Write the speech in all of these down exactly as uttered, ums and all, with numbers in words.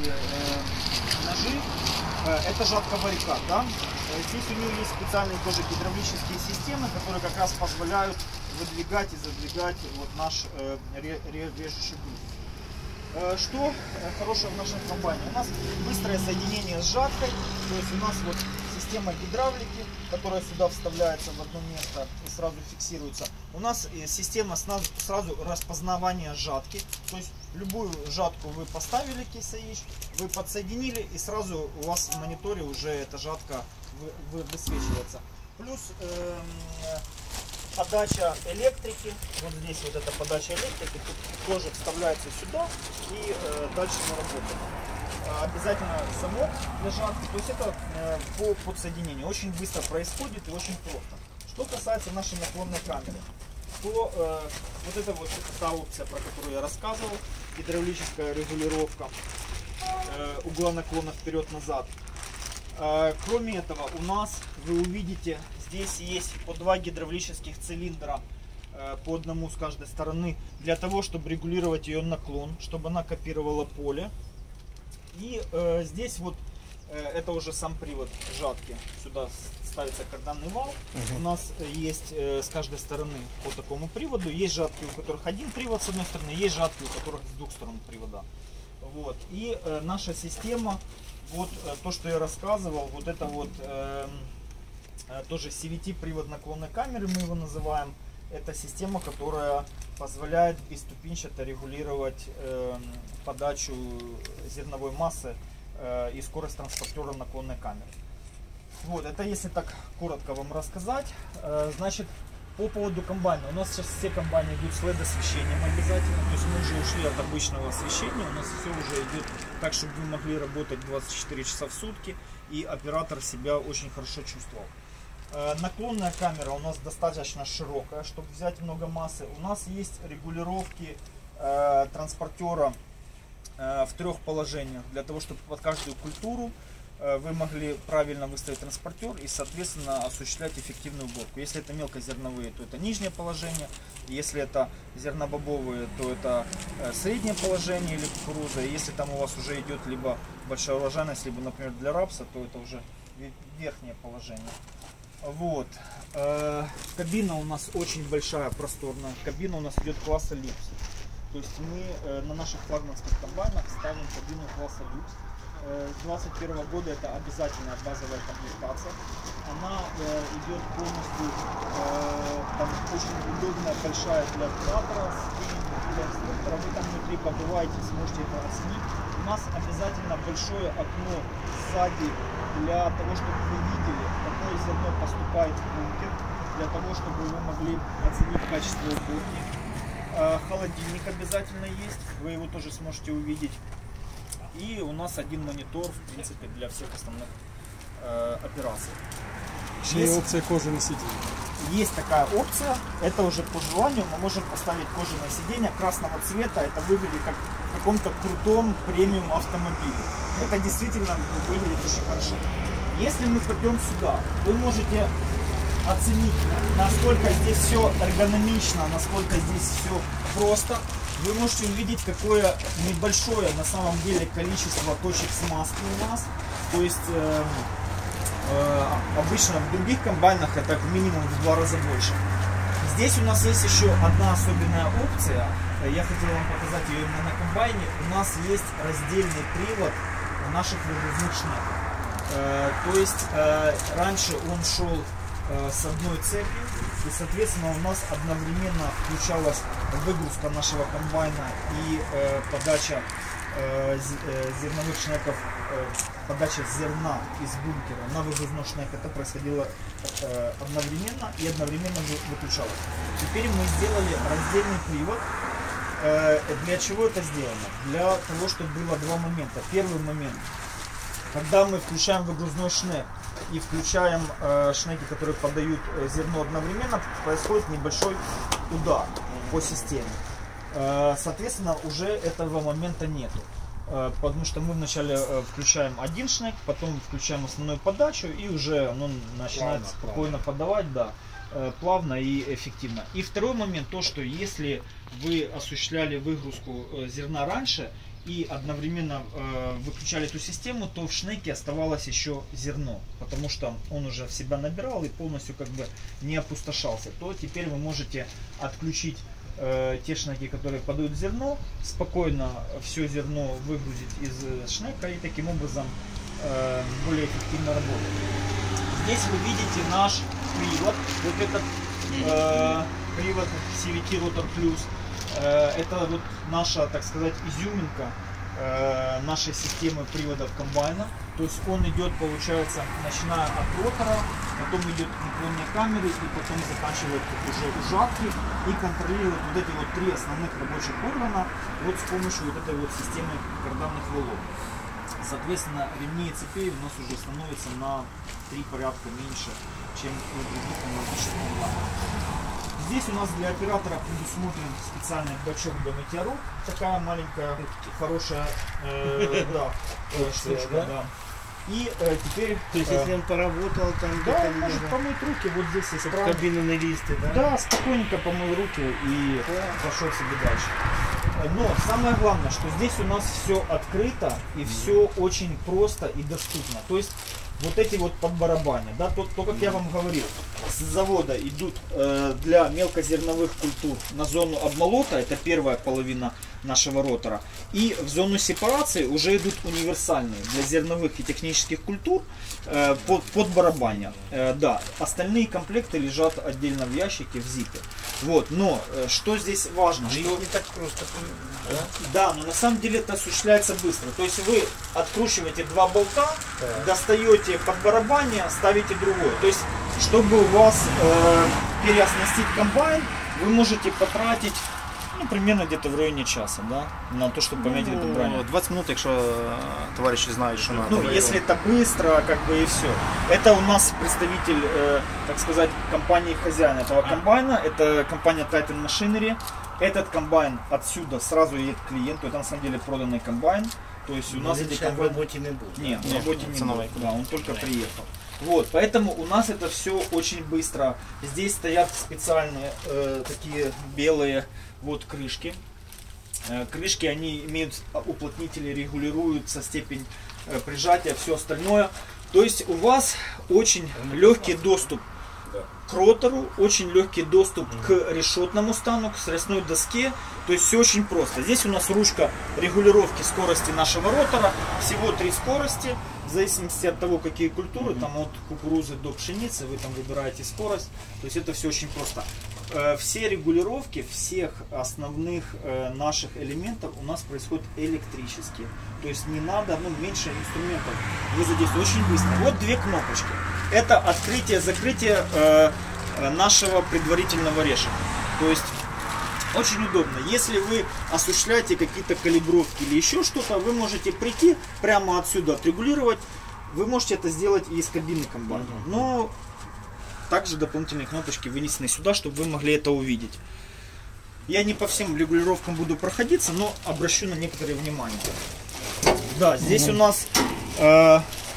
эти э, ножи. Э, это жатка варикат, да? Здесь у нее есть специальные тоже гидравлические системы, которые как раз позволяют выдвигать и задвигать вот наш э, режущий груз. Э, что хорошего в нашем комбайне? У нас быстрое соединение с жаткой, то есть у нас вот система гидравлики, которая сюда вставляется в одно место и сразу фиксируется. У нас система сразу, сразу распознавания жатки, то есть любую жатку вы поставили кейс эй эйч, вы подсоединили и сразу у вас в мониторе уже эта жатка вы, вы, высвечивается. Плюс э, подача электрики, вот здесь вот эта подача электрики, тут тоже вставляется сюда и э, дальше мы работаем. Обязательно замок для жатки, то есть это э, по подсоединению очень быстро происходит и очень просто. Что касается нашей наклонной камеры, то э, вот это вот та опция, про которую я рассказывал, гидравлическая регулировка э, угла наклона вперед-назад. Э, кроме этого, у нас вы увидите, здесь есть по два гидравлических цилиндра э, по одному с каждой стороны, для того, чтобы регулировать ее наклон, чтобы она копировала поле. И э, здесь вот э, это уже сам привод жатки. Сюда ставится карданный вал. Uh-huh. У нас есть э, с каждой стороны по такому приводу. Есть жатки, у которых один привод с одной стороны, есть жатки, у которых с двух сторон привода. Вот. И э, наша система, вот э, то, что я рассказывал, вот это вот э, э, тоже си ви ти привод наклонной камеры, мы его называем. Это система, которая позволяет бесступенчато регулировать э, подачу зерновой массы э, и скорость транспортера наклонной камеры. Вот, это если так коротко вам рассказать. Э, значит, по поводу комбайна. У нас сейчас все комбайны идут с лед освещением обязательно. То есть мы уже ушли от обычного освещения. У нас все уже идет так, чтобы вы могли работать двадцать четыре часа в сутки. И оператор себя очень хорошо чувствовал. Наклонная камера у нас достаточно широкая, чтобы взять много массы. У нас есть регулировки э, транспортера э, в трех положениях, для того, чтобы под каждую культуру э, вы могли правильно выставить транспортер и, соответственно, осуществлять эффективную уборку. Если это мелкозерновые, то это нижнее положение. Если это зернобобовые, то это э, среднее положение или кукуруза. И если там у вас уже идет либо большая урожайность, либо, например, для рапса, то это уже верхнее положение. Вот. Э, кабина у нас очень большая, просторная. Кабина у нас идет класса люкс. То есть мы э, на наших флагманских комбайнах ставим кабину класса люкс. Э, с двадцать первого года это обязательная базовая комплектация. Она э, идет полностью, э, там очень удобная, большая для оператора, для инструктора. Вы там внутри побываете, сможете это оценить. У нас обязательно большое окно сзади для того, чтобы вы видели, какое зерно поступает в бункер, для того, чтобы вы могли оценить качество уборки. Холодильник обязательно есть, вы его тоже сможете увидеть. И у нас один монитор, в принципе, для всех основных э, операций. Есть опция кожаное сиденье. Есть такая опция, это уже по желанию, мы можем поставить кожаное сиденье красного цвета, это выглядит как в каком-то крутом премиум автомобиле. Это действительно выглядит очень хорошо. Если мы пойдем сюда, вы можете оценить, насколько здесь все эргономично, насколько здесь все просто. Вы можете увидеть, какое небольшое на самом деле количество точек смазки у нас. То есть э, э, обычно в других комбайнах это минимум в два раза больше. Здесь у нас есть еще одна особенная опция. Я хотел вам показать ее именно на комбайне. У нас есть раздельный привод наших выгрузных шнеков. Э, то есть э, раньше он шел э, с одной цепью, и соответственно у нас одновременно включалась выгрузка нашего комбайна и э, подача э, зерновых шнеков, э, подача зерна из бункера на выгрузной шнек. Это происходило э, одновременно и одновременно выключалось. Теперь мы сделали раздельный привод. Для чего это сделано? Для того, чтобы было два момента. Первый момент, когда мы включаем выгрузной шнек и включаем э, шнеки, которые подают зерно одновременно, происходит небольшой удар по системе. Э, соответственно, уже этого момента нету. Э, потому что мы вначале э, включаем один шнек, потом включаем основную подачу, и уже оно начинает плавно, спокойно плавно. подавать, да, э, плавно и эффективно. И второй момент, то, что если вы осуществляли выгрузку зерна раньше, и одновременно э, выключали эту систему, то в шнеке оставалось еще зерно, потому что он уже в себя набирал и полностью как бы не опустошался. То теперь вы можете отключить э, те шнеки, которые подают зерно, спокойно все зерно выгрузить из шнека и таким образом э, более эффективно работать. Здесь вы видите наш привод, вот этот э, привод си ви ти Rotor Plus. Это вот наша, так сказать, изюминка э, нашей системы приводов комбайна. То есть он идет, получается, начиная от ротора, потом идет наклонные камеры и потом заканчивает уже ужатки и контролирует вот эти вот три основных рабочих органа вот с помощью вот этой вот системы карданных валов. Соответственно, ремней и цепей у нас уже становится на три порядка меньше, чем у других аналогичных комбайнов. Здесь у нас для оператора предусмотрен специальный бачок для мытья рук. Такая маленькая, хорошая э, да, штучка. Да. И э, теперь... То есть, если он поработал там... Да, он может помыть руки. Вот здесь есть кран. Кабинные листы, да? Да, спокойненько помыл руки и пошел себе дальше. Но самое главное, что здесь у нас все открыто и все очень просто и доступно. То есть вот эти вот подбарабаны, да, то, то как я вам говорил, с завода идут э, для мелкозерновых культур на зону обмолота, это первая половина нашего ротора, и в зону сепарации уже идут универсальные для зерновых и технических культур э, под, под барабаня. Э, да, остальные комплекты лежат отдельно в ящике, в зипе. Вот, но э, что здесь важно, что... Не так просто. Да? Да, но на самом деле это осуществляется быстро. То есть вы откручиваете два болта, да. Достаете под барабане, ставите другой. То есть, чтобы у вас э, переоснастить комбайн, вы можете потратить ну, примерно где-то в районе часа, да, на то, чтобы поменять ну, эту броню. двадцать минут, якщо товарищи знают, что надо. Ну, если это быстро, как бы и все. Это у нас представитель, э, так сказать, компании хозяина этого комбайна. Это компания Titan Machinery. Этот комбайн отсюда сразу едет к клиенту. Это на самом деле проданный комбайн. То есть у нас эти комбайны... в работе не будет. Нет, в Нет, работе не ценовой. будет. Да, он только приехал. Вот, поэтому у нас это все очень быстро. Здесь стоят специальные э, такие белые вот крышки. Э, крышки, они имеют уплотнители, регулируются степень э, прижатия, все остальное. То есть у вас очень легкий доступ к ротору, очень легкий доступ к решетному стану, к срезной доске. То есть все очень просто. Здесь у нас ручка регулировки скорости нашего ротора. Всего три скорости. В зависимости от того, какие культуры, там от кукурузы до пшеницы, вы там выбираете скорость. То есть это все очень просто. Все регулировки всех основных наших элементов у нас происходят электрически. То есть не надо, ну, меньше инструментов. Вы задействуете очень быстро. Вот две кнопочки. Это открытие-закрытие э, нашего предварительного решета. То есть очень удобно. Если вы осуществляете какие-то калибровки или еще что-то, вы можете прийти прямо отсюда отрегулировать. Вы можете это сделать и из кабины комбайна. Но также дополнительные кнопочки вынесены сюда, чтобы вы могли это увидеть. Я не по всем регулировкам буду проходиться, но обращу на некоторые внимание. Да, здесь у нас э,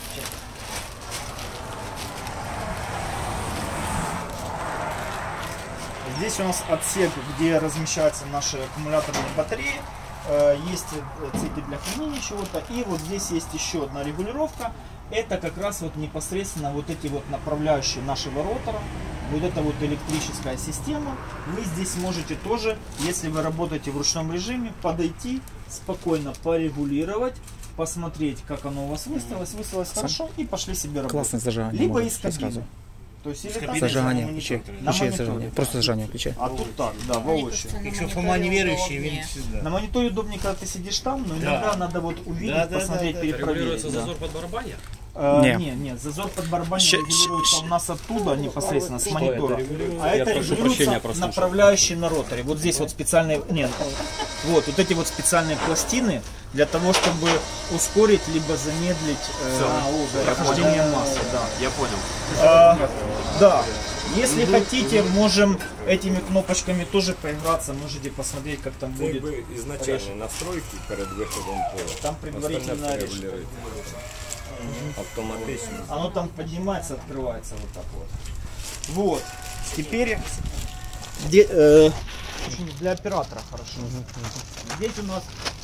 здесь у нас отсек, где размещаются наши аккумуляторные батареи. Э, есть цепи для хранения чего-то. И вот здесь есть еще одна регулировка. Это как раз вот непосредственно вот эти вот направляющие нашего ротора. Вот это вот электрическая система. Вы здесь можете тоже, если вы работаете в ручном режиме, подойти, спокойно порегулировать, посмотреть, как оно у вас выставилось, выставилось хорошо, и пошли себе работать. Классное зажигание. Либо может, из кабины. сразу. То есть, или Из там, кабины Зажигание, на включай, мониторе. На включай мониторе. зажигание. Просто зажигание включай. А тут так, да, воочию. Якщо по маневру ще він сюди. На мониторе удобнее, когда ты сидишь там, но иногда надо вот увидеть, Да, да, посмотреть, да, да. перепроверить. Регулируется да. зазор под барабане? Э, Не. не, нет, зазор под барабанем Щ- регулируется щ- у нас оттуда непосредственно с Что монитора. это регулируется? А Я это прошу регулируется прощения, прослушал. направляющий на роторе. Вот здесь вот специальные, нет, вот, вот эти вот специальные пластины для того, чтобы ускорить либо замедлить э, прохождение массы. Да. Я понял. А, да. Если хотите, можем этими кнопочками тоже поиграться, можете посмотреть, как там Це будет. якби ізначальні настройки перед виходом поля. Там предварительно Остальне все решено. регулюється. Автоматично. Оно там поднимается, открывается вот так вот. Вот. Теперь де- э, для оператора хорошо. Здесь у нас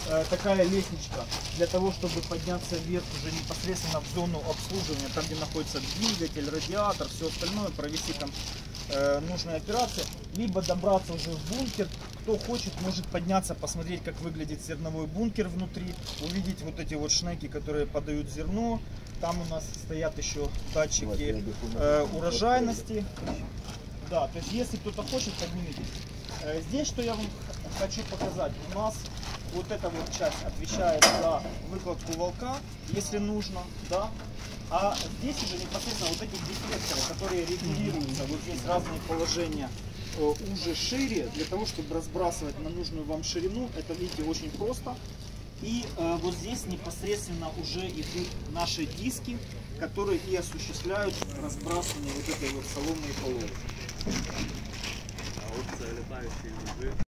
э, такая лестничка для того, чтобы подняться вверх уже непосредственно в зону обслуживания, там где находится двигатель, радиатор, все остальное, провести там э, нужные операции, либо добраться уже в бункер. Кто хочет, может подняться, посмотреть, как выглядит зерновой бункер внутри, увидеть вот эти вот шнеки, которые подают зерно. Там у нас стоят еще датчики э, урожайности. Да, то есть если кто-то хочет, поднимитесь. Э, здесь что я вам хочу показать, у нас вот эта вот часть отвечает за выкладку волка, если нужно, да. А здесь уже непосредственно вот эти дефлекторы, которые регулируются, вот здесь разные положения э, уже шире, для того, чтобы разбрасывать на нужную вам ширину. Это, видите, очень просто. И э, вот здесь непосредственно уже идут наши диски, которые и осуществляют разбрасывание вот этой вот соломы и половы.